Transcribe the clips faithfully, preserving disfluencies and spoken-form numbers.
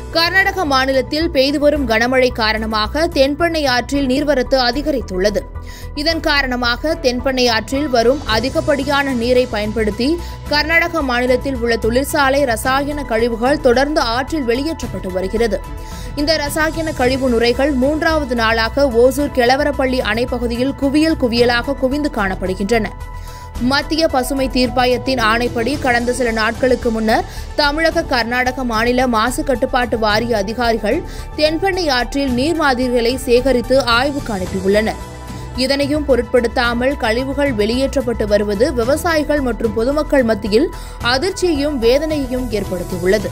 கர்நாடக மாநிலத்தில் பெய்து வரும் கனமழை காரணமாக தென்பெண்ணை ஆற்றில் நீர்வரத்து அதிகரித்துள்ளது. இதன் காரணமாக தென்பெண்ணை ஆற்றில் வரும் அதிகப்படியான நீரை பயன்படுத்தி கர்நாடக மாநிலத்தில் உள்ள தொழிற்சாலை ரசாயன கழிவுகள் தொடர்ந்து ஆற்றில் வெளியேற்றப்பட்டு வருகிறது. இந்த ரசாயன கழிவு நுரைகள் மூன்றாவது நாளாக ஓசூர் கெளவரப்பள்ளி அணை பகுதியில் குவியல் குவியலாக குவிந்து காணப்படுகின்றன. மத்திய பசுமை தீர்ப்பாயத்தின் ஆணைப்படி கடந்த சில நாட்களுக்கு முன்னர் தமிழக கர்நாடக மாநில மாசு கட்டுப்பாட்டு வாரிய அதிகாரிகள் தென்பெண்ணை ஆற்றில் நீர் மாதிரிகளை சேகரித்து ஆய்வுக்கு அனுப்பியுள்ளனர். இதனையும் பொருட்படுத்தாமல் கழிவுகள் வெளியேற்றப்பட்டு வருவது விவசாயிகள் மற்றும் பொதுமக்கள் மத்தியில் அதிர்ச்சியையும் வேதனையையும் ஏற்படுத்தியுள்ளது.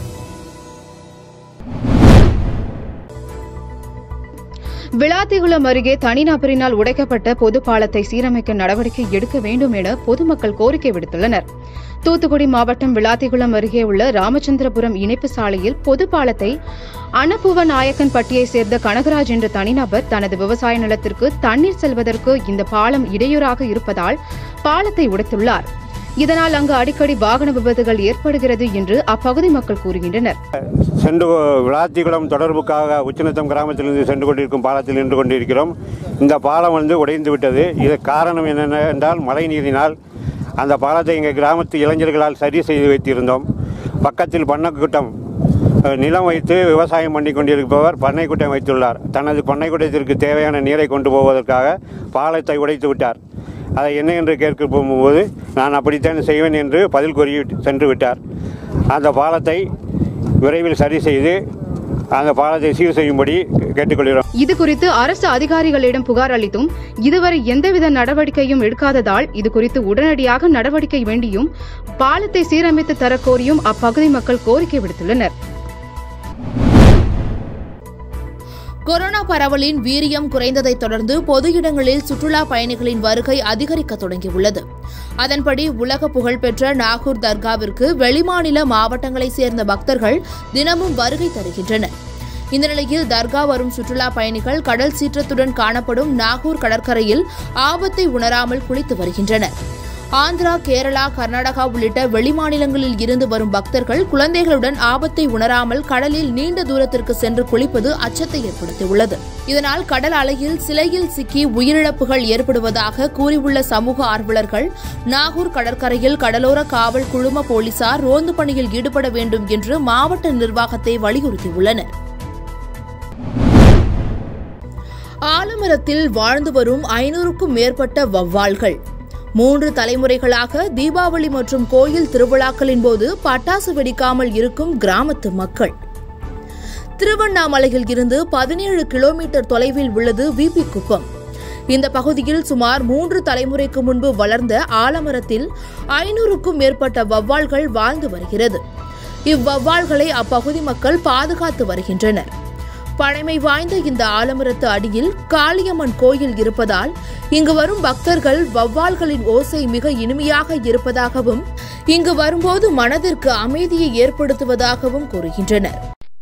விளாத்திகுளம் அருகே தனிநபரினால் உடைக்கப்பட்ட பொது பாலத்தை சீரமைக்க நடவடிக்கை எடுக்க வேண்டும் என பொதுமக்கள் கோரிக்கை விடுத்துள்ளனர். தூத்துக்குடி மாவட்டம் விளாத்திகுளம் அருகே உள்ள ராமச்சந்திரபுரம் இணைப்பு சாலையில் பொது பாலத்தை அன்னபூவ நாயக்கன் பட்டியைச் சேர்ந்த கனகராஜ் என்ற தனிநபர் தனது விவசாய நிலத்திற்கு தண்ணீர் செல்வதற்கு இந்த பாலம் இடையூறாக இருப்பதால் பாலத்தை உடைத்துள்ளார். இதனால் அங்கு அடிக்கடி வாகன விபத்துகள் ஏற்படுகிறது என்று அப்பகுதி மக்கள் கூறுகின்றனர். சென்று விளாத்திகுளம் தொடர்புக்காக உச்சநத்தம் கிராமத்திலிருந்து சென்று கொண்டிருக்கும் பாலத்தில் நின்று கொண்டிருக்கிறோம். இந்த பாலம் வந்து உடைந்து விட்டது. இது காரணம் என்னென்ன என்றால் மழை நீரினால் அந்த பாலத்தை எங்கள் கிராமத்து இளைஞர்களால் சரி செய்து வைத்திருந்தோம். பக்கத்தில் பண்ணைக்கூட்டம் நிலம் வைத்து விவசாயம் பண்ணி கொண்டிருப்பவர் பண்ணைக்கூட்டம் வைத்துள்ளார். தனது பண்ணைக்கூட்டத்திற்கு தேவையான நீரை கொண்டு போவதற்காக பாலத்தை உடைத்து விட்டார். அதை என்ன என்று கேட்க போகும்போது நான் அப்படித்தான் செய்வேன் என்று பதில் கூறி சென்று விட்டார். அந்த பாலத்தை விரைவில் சரி செய்து அந்த பாலத்தை சீர் செய்யும்படி கேட்டுக்கொள்கிறோம். இது குறித்து அரசு அதிகாரிகளிடம் புகார் அளித்தும் இதுவரை எந்தவித நடவடிக்கையும் எடுக்காததால் இது குறித்து உடனடியாக நடவடிக்கை வேண்டியும் பாலத்தை சீரமைத்து தரக்கோரியும் அப்பகுதி மக்கள் கோரிக்கை விடுத்துள்ளனர். கொரோனா பரவலின் வீரியம் குறைந்ததை தொடர்ந்து பொது இடங்களில் சுற்றுலா பயணிகளின் வருகை அதிகரிக்க தொடங்கியுள்ளது. அதன்படி உலக புகழ்பெற்ற நாகூர் தர்காவிற்கு வெளிமாநில மாவட்டங்களைச் சேர்ந்த பக்தர்கள் தினமும் வருகை தருகின்றனர். இந்த நிலையில் தர்கா வரும் சுற்றுலா பயணிகள் கடல் சீற்றத்துடன் காணப்படும் நாகூர் கடற்கரையில் ஆபத்தை உணராமல் குளித்து வருகின்றனர். ஆந்திரா, கேரளா, கர்நாடகா உள்ளிட்ட வெளிமாநிலங்களில் இருந்து வரும் பக்தர்கள் குழந்தைகளுடன் ஆபத்தை உணராமல் கடலில் நீண்ட தூரத்திற்கு சென்று குளிப்பது அச்சத்தை ஏற்படுத்தியுள்ளது. இதனால் கடல் அலையில் சிலையில் சிக்கி உயிரிழப்புகள் ஏற்படுவதாக கூறியுள்ள சமூக ஆர்வலர்கள் நாகூர் கடற்கரையில் கடலோர காவல் குழும போலீசார் ரோந்து பணியில் ஈடுபட வேண்டும் என்று மாவட்ட நிர்வாகத்தை வலியுறுத்தியுள்ளனர். ஆலமரத்தில் வாழ்ந்து வரும் ஐநூறுக்கும் மேற்பட்ட வௌவால்கள் மூன்று தலைமுறைகளாக தீபாவளி மற்றும் கோயில் திருவிழாக்களின் போது பட்டாசு வெடிக்காமல் இருக்கும் கிராமத்து மக்கள். திருவண்ணாமலையில் இருந்து பதினேழு கிலோமீட்டர் தொலைவில் உள்ளது விபி குப்பம். இந்த பகுதியில் சுமார் மூன்று தலைமுறைக்கு முன்பு வளர்ந்த ஆலமரத்தில் ஐநூறுக்கும் மேற்பட்ட வௌவால்கள் வாழ்ந்து வருகிறது. இவ்வௌவால்களை அப்பகுதி மக்கள் பாதுகாத்து வருகின்றனர். பழமை வாய்ந்த இந்த ஆலமரத்து அடியில் காளியம்மன் கோயில் இருப்பதால் இங்கு வரும் பக்தர்கள் வௌவால்களின் ஓசை மிக இனிமையாக இருப்பதாகவும் இங்கு வரும்போது மனதிற்கு அமைதியை ஏற்படுத்துவதாகவும் கூறுகின்றனர்.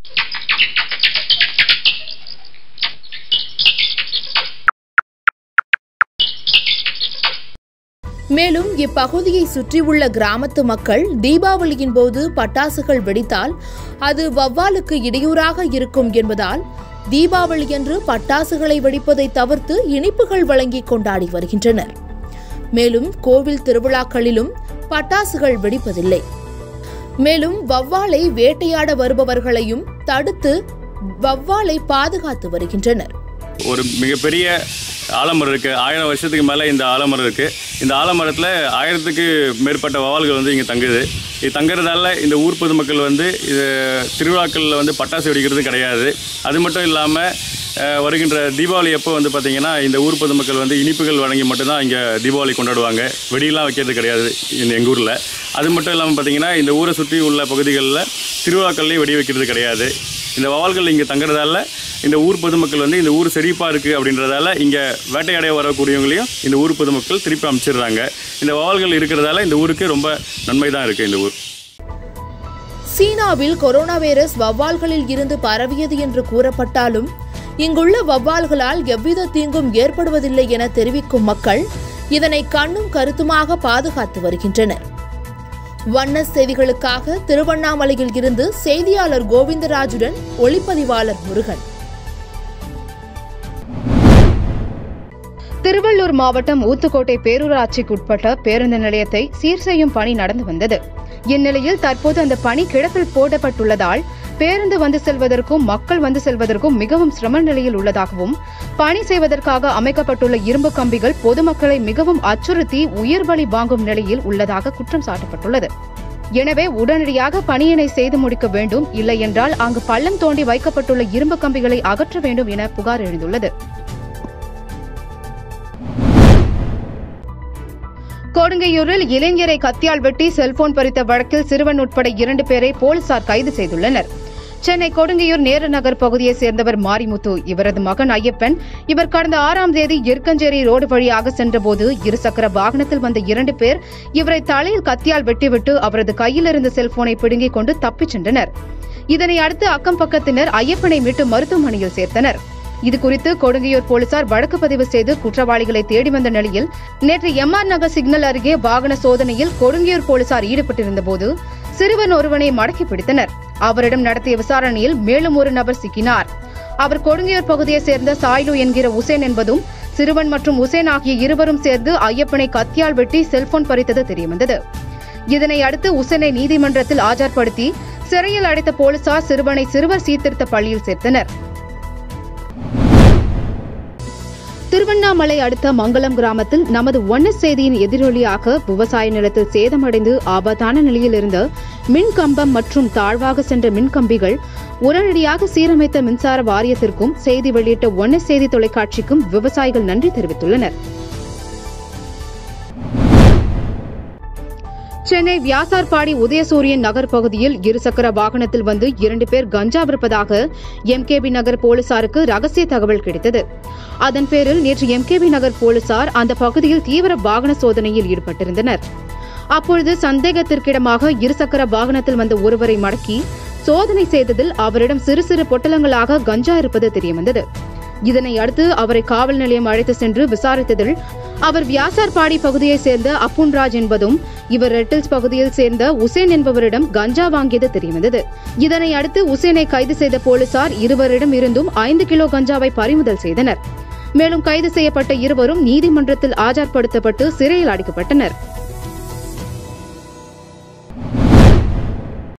மேலும் இப்பகுதியை சுற்றியுள்ள கிராமத்து மக்கள் தீபாவளியின் போது பட்டாசுகள் வெடித்தால் அது வௌவாலுக்கு இடையூறாக இருக்கும் என்பதால் தீபாவளியன்று பட்டாசுகளை வெடிப்பதை தவிர்த்து இனிப்புகள் வழங்கி கொண்டாடி வருகின்றனர். மேலும் கோவில் திருவிழாக்களிலும் பட்டாசுகள் வெடிப்பதில்லை. மேலும் வௌவாலை வேட்டையாட வருபவர்களையும் தடுத்து வௌவாலை பாதுகாத்து வருகின்றனர். ஒரு மிகப்பெரிய ஆலமரம் இருக்கு. ஆயிரம் வருஷத்துக்கு மேலே இந்த ஆலமரம் இருக்கு. இந்த ஆலமரத்தில் ஆயிரத்துக்கு மேற்பட்ட வௌவால்கள் வந்து இங்கே தங்குது. இது தங்குறதால இந்த ஊர் பொதுமக்கள் வந்து இது திருவிழாக்களில் வந்து பட்டாசு வெடிக்கிறது கிடையாது. அது மட்டும் இல்லாமல் வருகின்ற தீபாவளி அப்போ வந்து பார்த்திங்கன்னா இந்த ஊர் பொதுமக்கள் வந்து இனிப்புகள் வழங்கி மட்டும்தான் இங்கே தீபாவளி கொண்டாடுவாங்க. வெடியெல்லாம் வைக்கிறது கிடையாது இந்த எங்கள் ஊரில். அது மட்டும் இல்லாமல் பார்த்திங்கன்னா இந்த ஊரை சுற்றி உள்ள பகுதிகளில் திருவிழாக்கள்லேயும் வெடி வைக்கிறது கிடையாது. இந்த வௌவால்கள் இங்கே தங்குறதால இந்த ஊர் பொதுமக்கள் வந்து இந்த ஊர் செழிப்பாக இருக்குது அப்படின்றதால இங்கே வேட்டையாடைய வரக்கூடியவங்களையும் இந்த ஊர் பொதுமக்கள் திருப்பி அமைச்சிடுறாங்க. இந்த வௌவால்கள் இருக்கிறதால இந்த ஊருக்கு ரொம்ப நன்மை தான் இருக்குது இந்த ஊர். சீனாவில் கொரோனா வைரஸ் வௌவால்களில் இருந்து பரவியது என்று கூறப்பட்டாலும் இங்குள்ள வௌவால்களால் எவ்வித தீங்கும் ஏற்படுவதில்லை என தெரிவிக்கும் மக்கள் இதனை கண்ணும் கருத்துமாக பாதுகாத்து வருகின்றனர். வண்ண செய்திகளுக்காக திருவண்ணாமலையில் இருந்து செய்தியாளர் கோவிந்தராஜுடன் ஒளிப்பதிவாளர் முருகன். திருவள்ளூர் மாவட்டம் ஊத்துக்கோட்டை பேரூராட்சிக்குட்பட்ட பேருந்து நிலையத்தை சீர் செய்யும் பணி நடந்து வந்தது. இந்நிலையில் தற்போது அந்த பணி கிடப்பில் போடப்பட்டுள்ளதால் பேருந்து வந்து செல்வதற்கும் மக்கள் வந்து செல்வதற்கும் மிகவும் சிரம நிலையில் உள்ளதாகவும், பணி செய்வதற்காக அமைக்கப்பட்டுள்ள இரும்பு கம்பிகள் பொதுமக்களை மிகவும் அச்சுறுத்தி உயிர் பலி வாங்கும் நிலையில் உள்ளதாக குற்றம் சாட்டப்பட்டுள்ளது. எனவே உடனடியாக பணியினை செய்து முடிக்க வேண்டும், இல்லை என்றால் அங்கு பள்ளம் தோண்டி வைக்கப்பட்டுள்ள இரும்பு கம்பிகளை அகற்ற வேண்டும் என புகார் எழுந்துள்ளது. கொடுங்கையூரில் இளைஞரை கத்தியால் வெட்டி செல்போன் பறித்த வழக்கில் சிறுவன் உட்பட இரண்டு பேரை போலீசார் கைது செய்துள்ளனர். சென்னை கொடுங்கையூர் நேரு நகர் பகுதியைச் சேர்ந்தவர் மாரிமுத்து, இவரது மகன் ஐயப்பன். இவர் கடந்த ஆறாம் தேதி எருக்கஞ்சேரி ரோடு வழியாக சென்றபோது இருசக்கர வாகனத்தில் வந்த இரண்டு பேர் இவரை தலையில் கத்தியால் வெட்டிவிட்டு அவரது கையில் இருந்த செல்போனை பிடுங்கிக் கொண்டு தப்பிச் சென்றனர். இதனை அடுத்து அக்கம் பக்கத்தினர் ஐயப்பனை மீட்டு மருத்துவமனையில் சேர்த்தனர். இதுகுறித்து கொடுங்கையூர் போலீசார் வழக்கு பதிவு செய்து குற்றவாளிகளை தேடி வந்த நிலையில் நேற்று எம் ஆர் நகர் சிக்னல் அருகே வாகன சோதனையில் கொடுங்கையூர் போலீசார் ஈடுபட்டிருந்தபோது சிறுவன் ஒருவனை மடக்கி பிடித்தனர். அவரிடம் நடத்திய விசாரணையில் மேலும் ஒரு நபர் சிக்கினார். அவர் கொடுங்கையூர் பகுதியைச் சேர்ந்த சாய்லு என்கிற உசேன் என்பதும், சிறுவன் மற்றும் உசேன் ஆகிய இருவரும் சேர்ந்து ஐயப்பனை கத்தியால் வெட்டி செல்போன் பறித்தது தெரியவந்தது. இதனை அடுத்து உசேனை நீதிமன்றத்தில் ஆஜர்படுத்தி சிறையில் அடைத்த போலீசார் சிறுவனை சிறுவர் சீர்திருத்த பள்ளியில் சேர்த்தனர். திருவண்ணாமலை அடுத்த மங்கலம் கிராமத்தில் நமது ஒன் செய்தியின் எதிரொலியாக விவசாய நிலத்தில் சேதமடைந்து ஆபத்தான நிலையில் இருந்த மின்கம்பம் மற்றும் தாழ்வாக சென்ற மின்கம்பிகள் உடனடியாக சீரமைத்த மின்சார வாரியத்திற்கும் செய்தி வெளியிட்ட ஒன் செய்தி தொலைக்காட்சிக்கும் விவசாயிகள் நன்றி தெரிவித்துள்ளனர். சென்னை வியாசார்பாடி உதயசூரியன் நகர் பகுதியில் இருசக்கர வாகனத்தில் வந்து இரண்டு பேர் கஞ்சா விற்பதாக எம்கேபி நகர் போலீசாருக்கு ரகசிய தகவல் கிடைத்தது. அதன் பேரில் நேற்று எம்கேபி நகர் போலீசார் அந்த பகுதியில் தீவிர வாகன சோதனையில் ஈடுபட்டிருந்தனர். அப்பொழுது சந்தேகத்திற்கிடமாக இருசக்கர வாகனத்தில் வந்த ஒருவரை மடக்கி சோதனை செய்ததில் அவரிடம் சிறு சிறு பொட்டலங்களாக கஞ்சா இருப்பது தெரியவந்தது. இதனை அடுத்து அவரை காவல் நிலையம் அழைத்து சென்று விசாரித்ததில் அவர் வியாசார்பாடி பகுதியைச் சேர்ந்த அப்புன்ராஜ் என்பதும், இவர் ரெட்டில்ஸ் பகுதியில் சேர்ந்த உசேன் என்பவரிடம் கஞ்சா வாங்கியது தெரியவந்தது. இதனை அடுத்து உசேனை கைது செய்த போலீசார் இருவரிடம் இருந்தும் ஐந்து கிலோ கஞ்சாவை பறிமுதல் செய்தனர். மேலும் கைது செய்யப்பட்ட இருவரும் நீதிமன்றத்தில் ஆஜர்படுத்தப்பட்டு சிறையில் அடைக்கப்பட்டனர்.